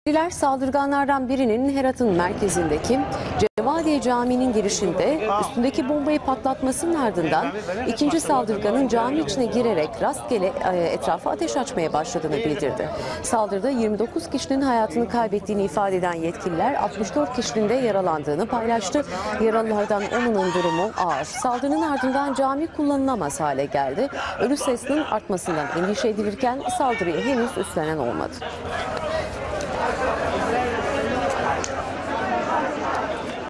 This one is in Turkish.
Yetkililer saldırganlardan birinin Herat'ın merkezindeki Cevadiye Camii'nin girişinde üstündeki bombayı patlatmasının ardından ikinci saldırganın cami içine girerek rastgele etrafa ateş açmaya başladığını bildirdi. Saldırıda 29 kişinin hayatını kaybettiğini ifade eden yetkililer 64 kişinin de yaralandığını paylaştı. Yaralılardan 10'unun durumu ağır. Saldırının ardından cami kullanılamaz hale geldi. Ölü sayısının artmasından endişe edilirken saldırıyı henüz üstlenen olmadı.